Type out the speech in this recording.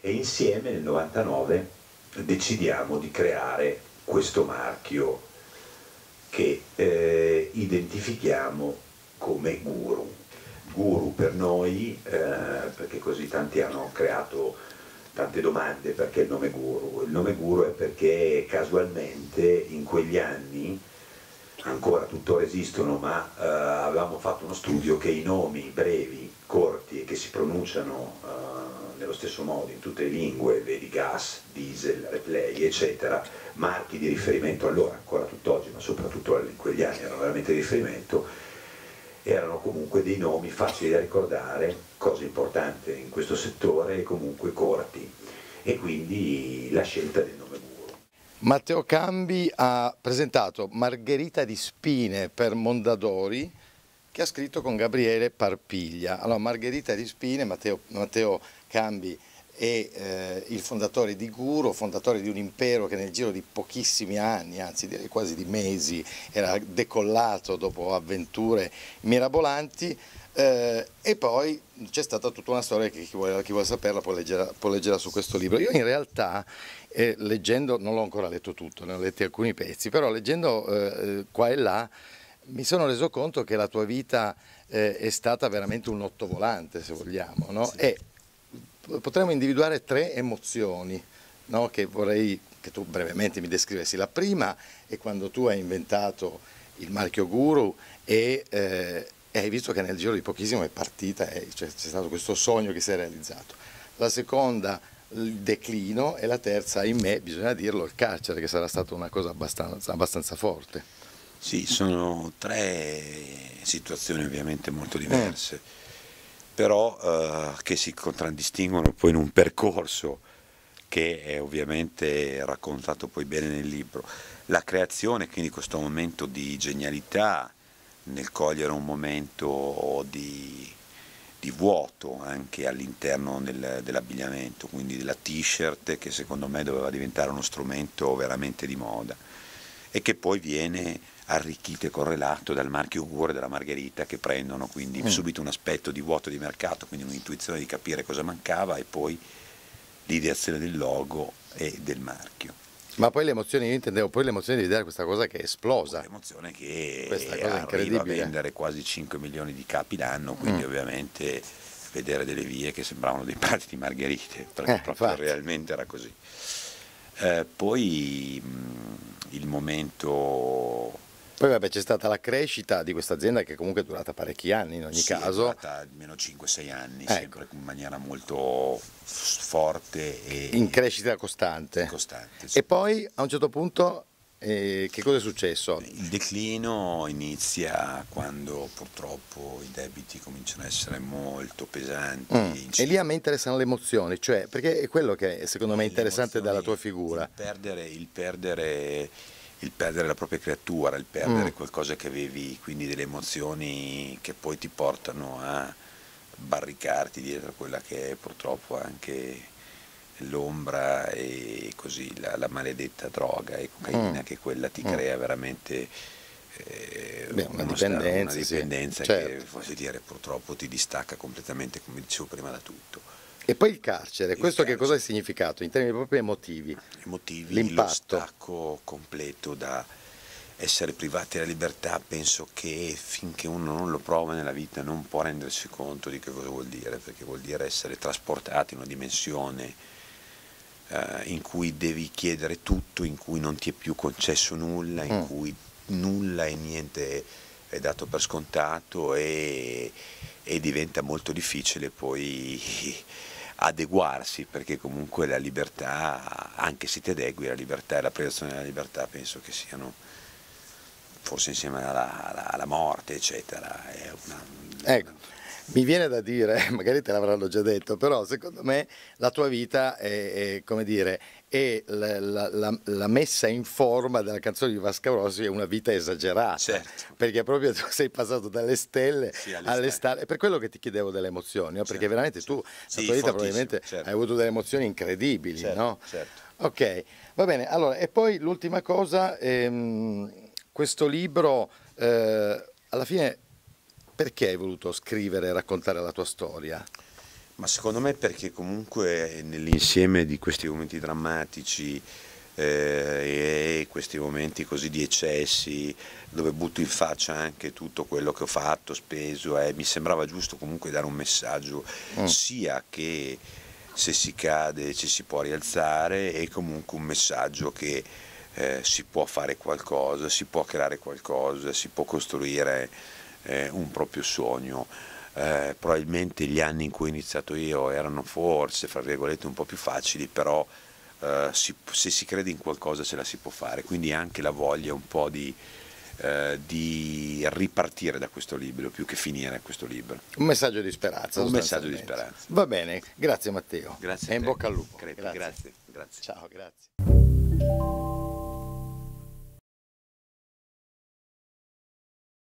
e insieme nel 99 decidiamo di creare questo marchio che identifichiamo come Guru. Guru per noi, perché così tanti hanno creato tante domande perché il nome Guru. Il nome Guru è perché casualmente in quegli anni, ancora tuttora esistono, ma avevamo fatto uno studio che i nomi brevi, corti e che si pronunciano nello stesso modo in tutte le lingue, vedi gas, diesel, replay, eccetera, marchi di riferimento allora, ancora tutt'oggi, ma soprattutto in quegli anni erano veramente di riferimento, erano comunque dei nomi facili da ricordare, cosa importante in questo settore, e comunque corti, e quindi la scelta del nome Guru. Matteo Cambi ha presentato Margherita di Spine per Mondadori, che ha scritto con Gabriele Parpiglia. Allora, Margherita di Spine, Matteo Cambi è il fondatore di Guru, fondatore di un impero che nel giro di pochissimi anni, anzi direi quasi di mesi, era decollato dopo avventure mirabolanti, e poi c'è stata tutta una storia che chi vuole saperla può leggerla su questo libro. Io in realtà, leggendo, non l'ho ancora letto tutto, ne ho letti alcuni pezzi, però leggendo qua e là mi sono reso conto che la tua vita è stata veramente un lottovolante, se vogliamo, no? Sì. E potremmo individuare 3 emozioni, no? Che vorrei che tu brevemente mi descrivessi. La prima è quando tu hai inventato il marchio Guru e hai visto che nel giro di pochissimo è partita, cioè, c'è stato questo sogno che si è realizzato. La seconda, il declino, e la terza, ahimè, bisogna dirlo, il carcere, che sarà stata una cosa abbastanza forte. Sì, sono 3 situazioni ovviamente molto diverse, però che si contraddistinguono poi in un percorso che è ovviamente raccontato poi bene nel libro. La creazione, quindi questo momento di genialità nel cogliere un momento di vuoto anche all'interno dell'abbigliamento, quindi della t-shirt, che secondo me doveva diventare uno strumento veramente di moda e che poi viene arricchito e correlato dal marchio Guru e dalla Margherita, che prendono quindi subito un aspetto di vuoto di mercato, quindi un'intuizione di capire cosa mancava, e poi l'ideazione del logo e del marchio. Ma poi l'emozione, io intendevo poi l'emozione di vedere questa cosa che è esplosa. L'emozione che Questa cosa arriva a incredibile. vendere quasi 5 milioni di capi l'anno, quindi ovviamente vedere delle vie che sembravano dei prati di margherite, perché proprio infatti. realmente era così. Poi il momento... Poi vabbè, c'è stata la crescita di questa azienda che comunque è durata parecchi anni in ogni Sì, è caso. durata almeno 5-6 anni, Ecco. sempre in maniera molto forte e In crescita costante. costante. Sì. E poi a un certo punto che cosa è successo? Il declino inizia quando purtroppo i debiti cominciano a essere molto pesanti. E lì a me interessano le emozioni, cioè, perché è quello che secondo me è interessante dalla tua emozioni, figura. Il perdere la propria creatura, il perdere qualcosa che avevi, quindi delle emozioni che poi ti portano a barricarti dietro quella che è purtroppo anche l'ombra e così la maledetta droga e cocaina, che quella ti crea veramente Una dipendenza, una dipendenza sì, che, certo. voglio dire, purtroppo ti distacca completamente, come dicevo prima, da tutto. E poi il carcere, questo che carcere. cosa ha significato in termini proprio emotivi? Emotivi, L'impatto. lo stacco completo da essere privati della libertà, penso che finché uno non lo prova nella vita non può rendersi conto di che cosa vuol dire, perché vuol dire essere trasportati in una dimensione in cui devi chiedere tutto, in cui non ti è più concesso nulla, in cui nulla e niente è dato per scontato, e diventa molto difficile poi adeguarsi, perché comunque la libertà, anche se ti adegui, la libertà e la privazione della libertà penso che siano, forse insieme alla morte eccetera, è Ecco, mi viene da dire, magari te l'avranno già detto, però secondo me la tua vita come dire, è la messa in forma della canzone di Vasco Rossi, è una vita esagerata, certo. perché proprio tu sei passato dalle stelle Sì, alle stelle, è per quello che ti chiedevo delle emozioni, no? Perché Certo, veramente certo. tu, la Sì, tua vita fortissimo, probabilmente certo. hai avuto delle emozioni incredibili, Certo, no? certo. Ok, va bene, allora, e poi l'ultima cosa, questo libro, alla fine, perché hai voluto scrivere e raccontare la tua storia? Ma secondo me perché comunque nell'insieme di questi momenti drammatici e questi momenti così di eccessi, dove butto in faccia anche tutto quello che ho fatto, speso, mi sembrava giusto comunque dare un messaggio, sia che se si cade ci si può rialzare, e comunque un messaggio che si può fare qualcosa, si può creare qualcosa, si può costruire un proprio sogno. Probabilmente gli anni in cui ho iniziato io erano forse, fra virgolette, un po' più facili, però se si crede in qualcosa ce la si può fare, quindi anche la voglia un po' di ripartire da questo libro più che finire questo libro. Un messaggio di speranza. Un messaggio di speranza. Va bene, grazie Matteo. Grazie. E in bocca al lupo. Grazie. Ciao, grazie.